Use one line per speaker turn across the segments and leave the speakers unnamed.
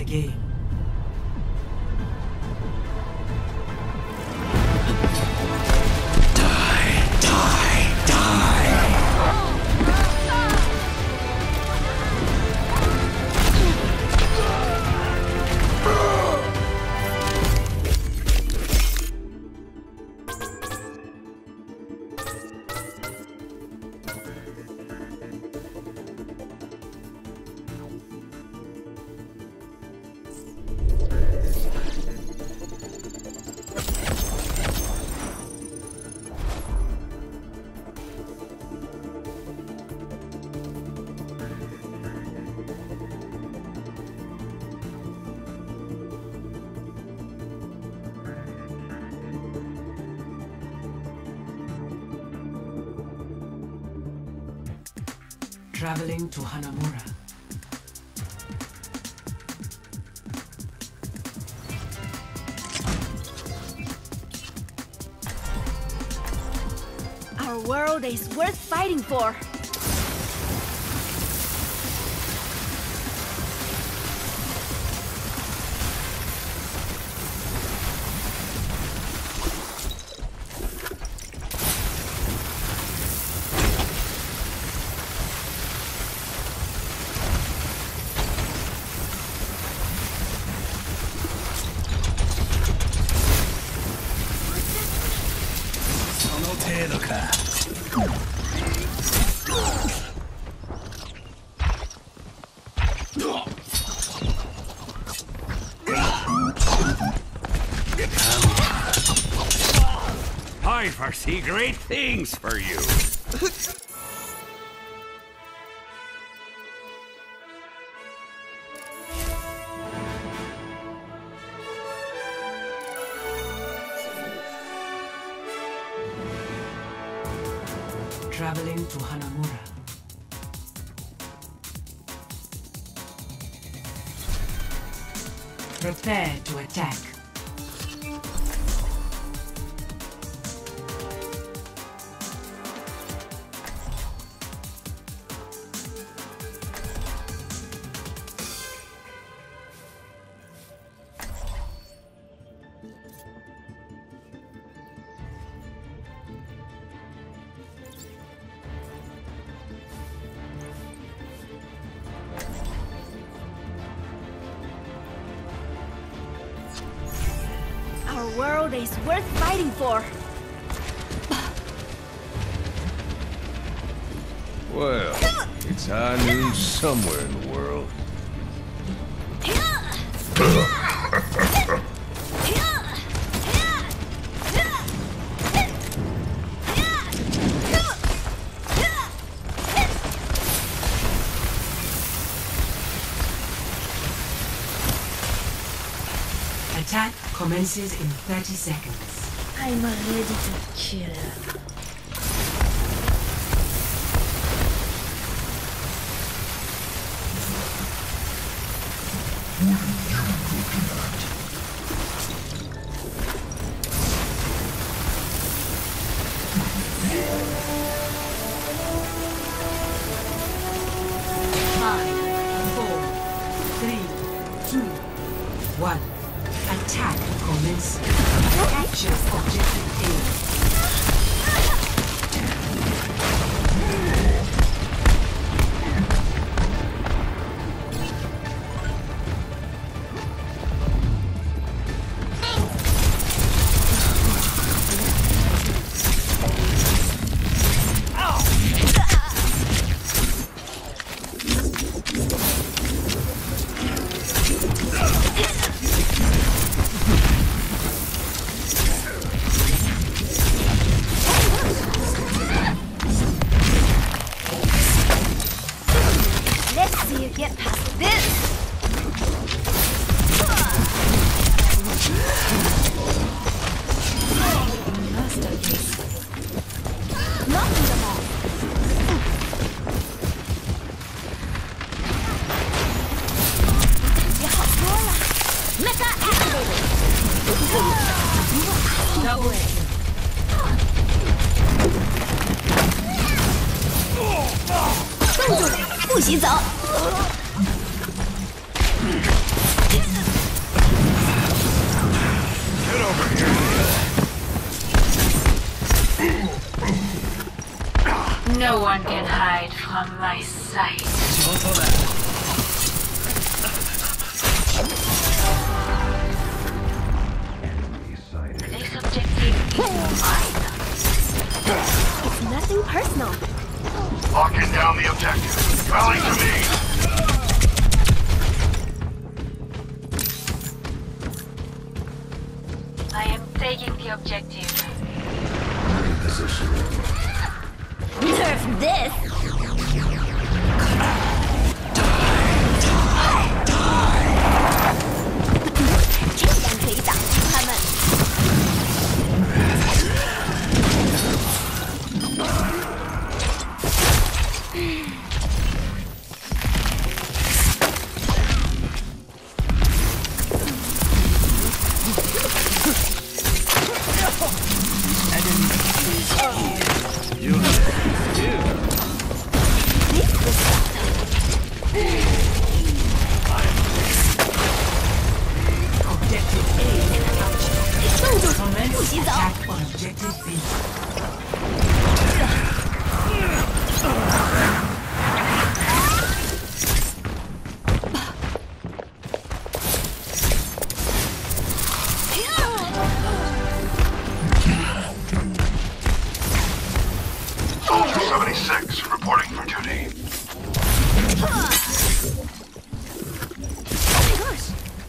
game. Traveling to Hanamura.
Our world is worth fighting for.
I foresee great things for you.
Traveling to Hanamura. Prepare to attack.
Our world is worth fighting for.
Well, it's high noon somewhere in the world.
Attack commences in 30 seconds.
I'm ready to kill.
Five, 4, 3, 2, 1. Attack commence. Capture objective A.
Let's see you get past this. Masterpiece. Knocking them off. Mecha activated.
Double kill.
不许走。
No one can hide from my sight. This objective is mine.
It's nothing personal.
Locking down the objective. Rally to me.
I am taking the objective.
Nerf this! 这样可以挡住他们。
Attack on objective B.
76, reporting for duty.
Oh my gosh!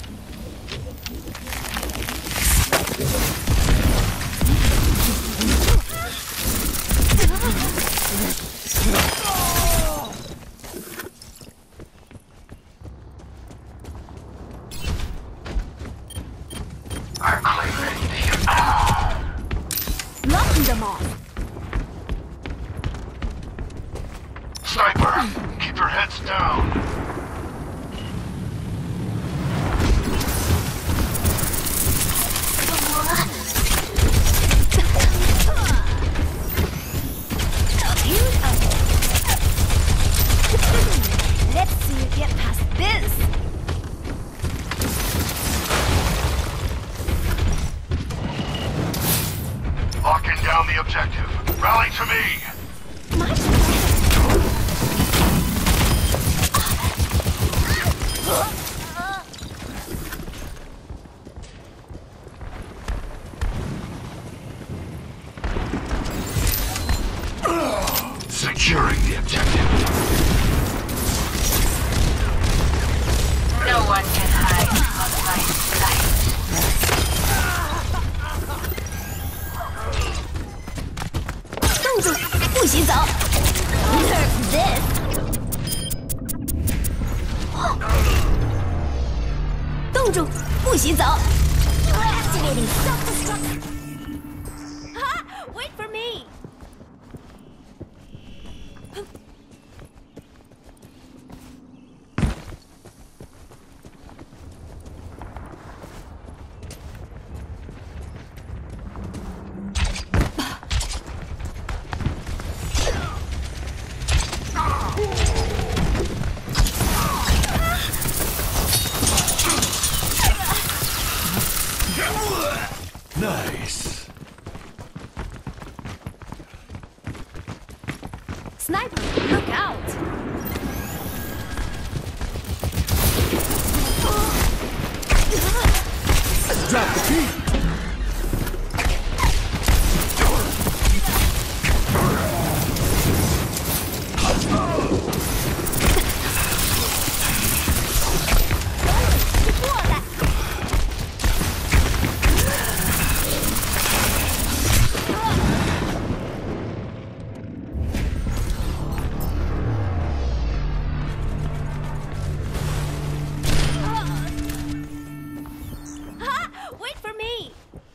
I'm claiming the...
Locking them off.
Sniper, keep your heads down.
Let's see you get past this.
Locking down the objective. Rally to me.
My
Securing the objective.
No one can hide from my sight.
冻住，不许走。Nerf this. 冻住，不许走。Activating self-destruct. Wait for me.
Nice.
Sniper, look out!
Drop the key.
Wait for me!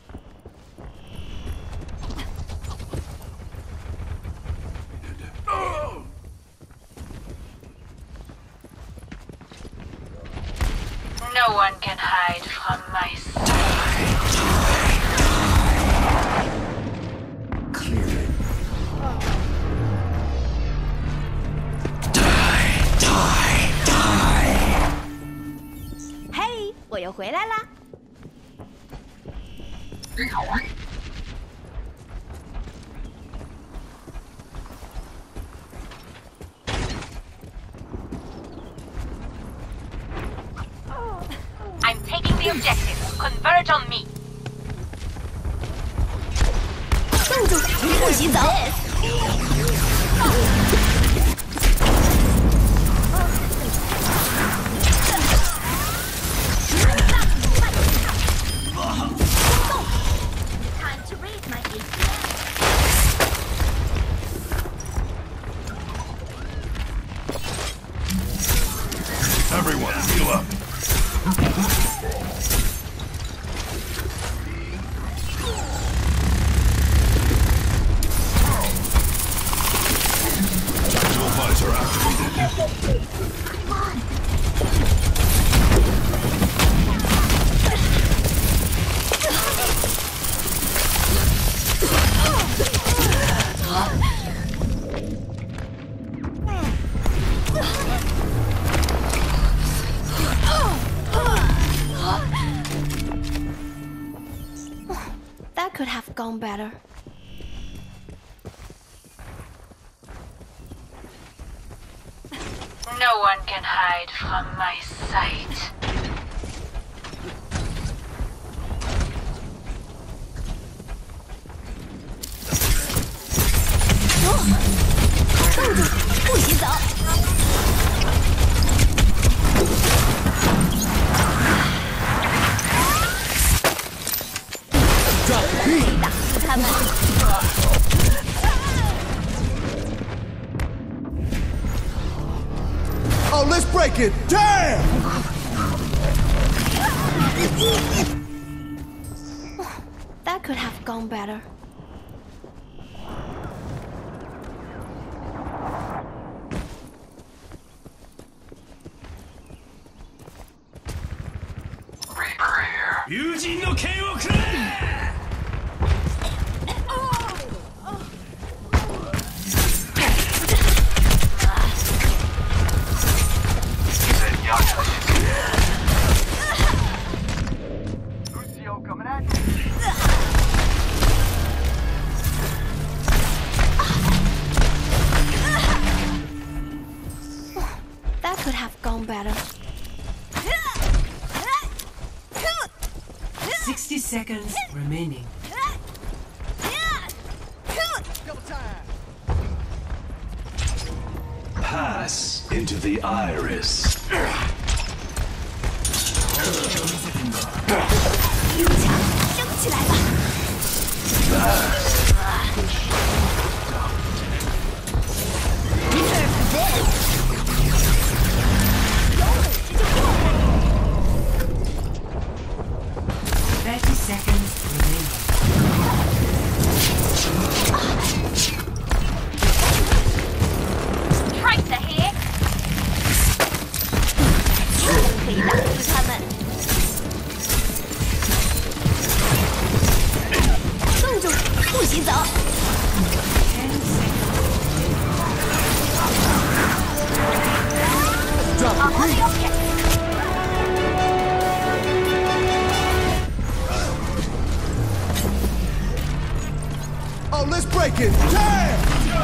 No one can hide from my sight.
Clear it.
Hey, 我又回来啦！
Charge on me.
冻住，不许走！Time to raise my APM.
Everyone, heal up. Tactical visor activated.
That could have gone better.
No one can hide from my sight.
冻住，不许走！可以打死他们！
Oh, let's break it! Damn!
That could have gone better.
Reaper here.
友人の剣をくれ
Lucio coming at you.
That could have gone better.
60 seconds remaining.
Pass into the iris.
拥墙升起来吧！
30 seconds remaining.
Price ahead.
可以打死他们！冻住，不许走！
Drop the beat! Oh, let's break it! Damn!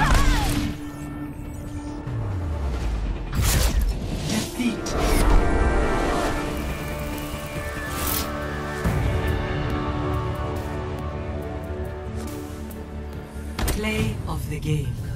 Defeat. Play of the game.